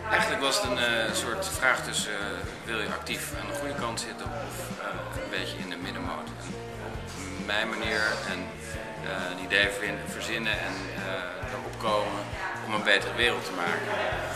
Eigenlijk was het een soort vraag tussen wil je actief aan de goede kant zitten of een beetje in de middenmoot. En op mijn manier en een idee verzinnen en erop komen om een betere wereld te maken.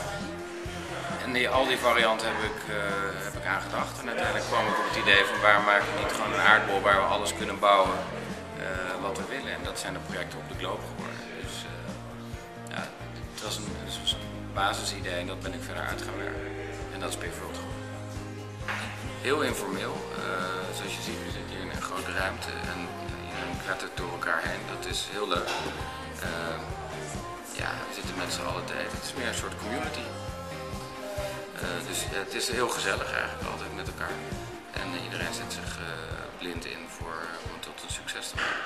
En al die varianten heb ik aangedacht en uiteindelijk kwam ik op het idee van waar maken we niet gewoon een aardbol waar we alles kunnen bouwen wat we willen. En dat zijn de projecten op de Globe geworden. Dus ja, het was een basisidee en dat ben ik verder uit gaan werken. En dat is Pivworld geworden. Heel informeel, zoals je ziet, we zitten hier in een grote ruimte en iedereen klettert door elkaar heen. Dat is heel leuk. Ja, we zitten met z'n allen te eten. Het is meer een soort community. Dus het is heel gezellig eigenlijk altijd met elkaar. En iedereen zet zich blind in om het tot een succes te maken.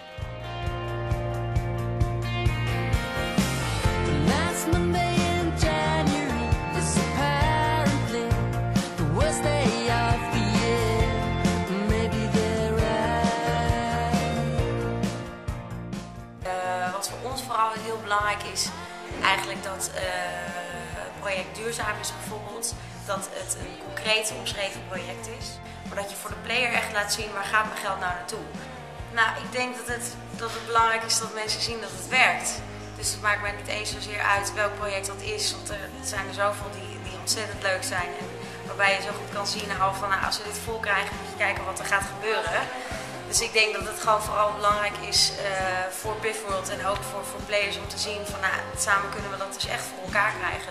Wat voor ons vooral heel belangrijk is, eigenlijk dat het project duurzaam is bijvoorbeeld, dat het een concreet omschreven project is, maar dat je voor de player echt laat zien waar gaat mijn geld nou naartoe. Nou, ik denk dat het belangrijk is dat mensen zien dat het werkt. Dus het maakt mij niet eens zozeer uit welk project dat is, want er zijn er zoveel die ontzettend leuk zijn en waarbij je zo goed kan zien van nou, als we dit vol krijgen moet je kijken wat er gaat gebeuren. Dus ik denk dat het gewoon vooral belangrijk is voor Pivworld en ook voor players om te zien van nou, samen kunnen we dat dus echt voor elkaar krijgen.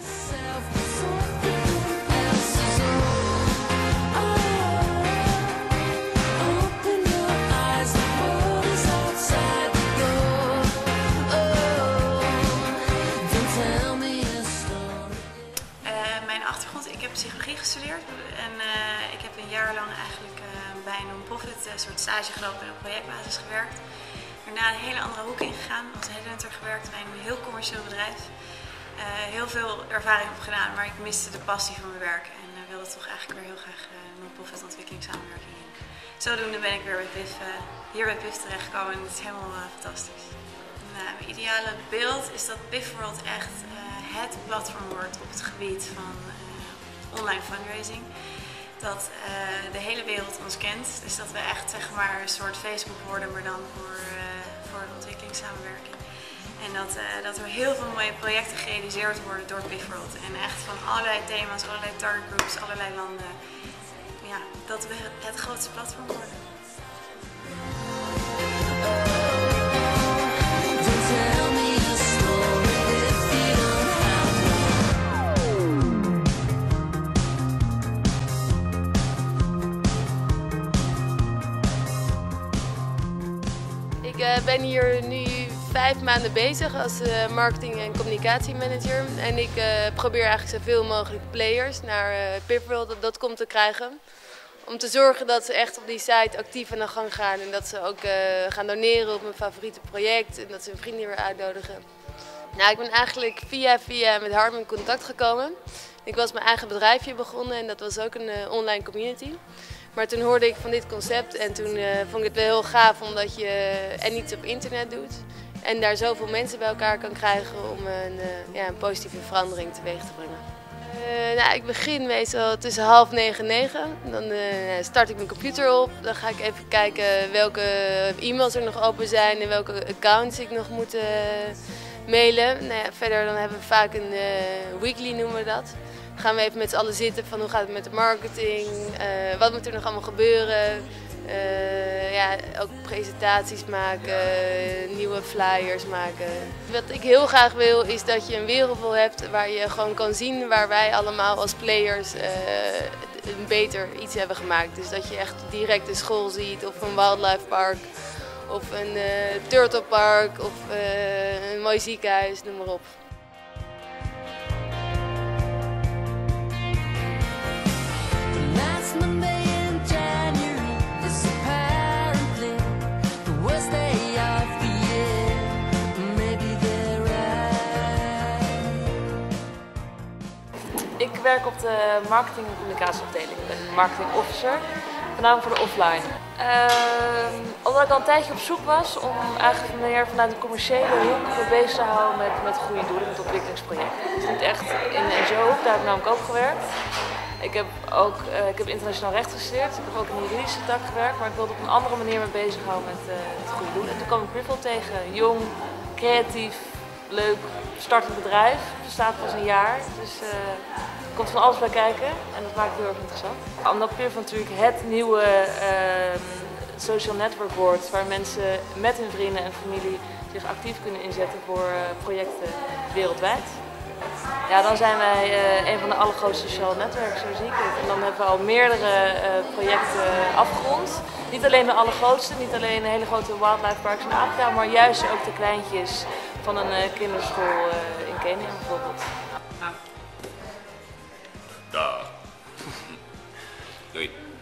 Mijn achtergrond, ik heb psychologie gestudeerd en ik heb een jaar lang eigenlijk bij een non-profit soort stage gelopen en op projectbasis gewerkt. Daarna een hele andere hoek ingegaan, als headhunter gewerkt bij een heel commercieel bedrijf. Heel veel ervaring opgedaan, maar ik miste de passie van mijn werk en wilde toch eigenlijk weer heel graag non-profit ontwikkelingssamenwerking in. Zodoende ben ik weer bij PIV, hier bij PIV terechtgekomen en het is helemaal fantastisch. Mijn ideale beeld is dat Pivworld echt het platform wordt op het gebied van online fundraising. Dat de hele wereld ons kent, dus dat we echt zeg maar een soort Facebook worden, maar dan voor de ontwikkelingssamenwerking. En dat er heel veel mooie projecten gerealiseerd worden door Pivworld. En echt van allerlei thema's, allerlei target groups, allerlei landen. Ja, dat we het grootste platform worden. Ik ben hier nu 5 maanden bezig als marketing- en communicatiemanager. En ik probeer eigenlijk zoveel mogelijk players naar pivworld.com te krijgen. Om te zorgen dat ze echt op die site actief aan de gang gaan. En dat ze ook gaan doneren op mijn favoriete project. En dat ze hun vrienden weer uitnodigen. Nou, ik ben eigenlijk via met Harm in contact gekomen. Ik was mijn eigen bedrijfje begonnen en dat was ook een online community. Maar toen hoorde ik van dit concept en toen vond ik het wel heel gaaf omdat je en iets op internet doet. En daar zoveel mensen bij elkaar kan krijgen om een positieve verandering teweeg te brengen. Nou, ik begin meestal tussen 8:30 en 9. Dan start ik mijn computer op. Dan ga ik even kijken welke e-mails er nog open zijn en welke accounts ik nog moet mailen. Nou ja, verder dan hebben we vaak een weekly noemen we dat. Dan gaan we even met z'n allen zitten van hoe gaat het met de marketing, wat moet er nog allemaal gebeuren. Ja, ook presentaties maken, nieuwe flyers maken. Wat ik heel graag wil is dat je een wereldbol hebt waar je gewoon kan zien waar wij allemaal als players een beter iets hebben gemaakt. Dus dat je echt direct een school ziet of een wildlife park of een turtle park of een mooi ziekenhuis, noem maar op. Ik werk op de marketing- en communicatieafdeling. Ik ben marketing officer, met name voor de offline. Omdat ik al een tijdje op zoek was om eigenlijk meer vanuit de commerciële hoek me bezig te houden met goede doelen, met ontwikkelingsprojecten. Het is niet echt in de NGO daar heb ik namelijk ook gewerkt. Ik heb internationaal recht gestudeerd, dus ik heb ook in de juridische tak gewerkt, maar ik wilde op een andere manier mee bezighouden met het goede doen. En toen kwam ik Pivotal tegen, jong, creatief, leuk, startend bedrijf, het bestaat pas een jaar, dus er komt van alles bij kijken en dat maakt het heel erg interessant. Omdat Pivotal natuurlijk het nieuwe social network wordt, waar mensen met hun vrienden en familie zich actief kunnen inzetten voor projecten wereldwijd. Ja, dan zijn wij een van de allergrootste social netwerken, zo zie ik het. En dan hebben we al meerdere projecten afgerond. Niet alleen de allergrootste, niet alleen de hele grote wildlife parks in Afrika, maar juist ook de kleintjes van een kinderschool in Kenia bijvoorbeeld. Dag. Doei.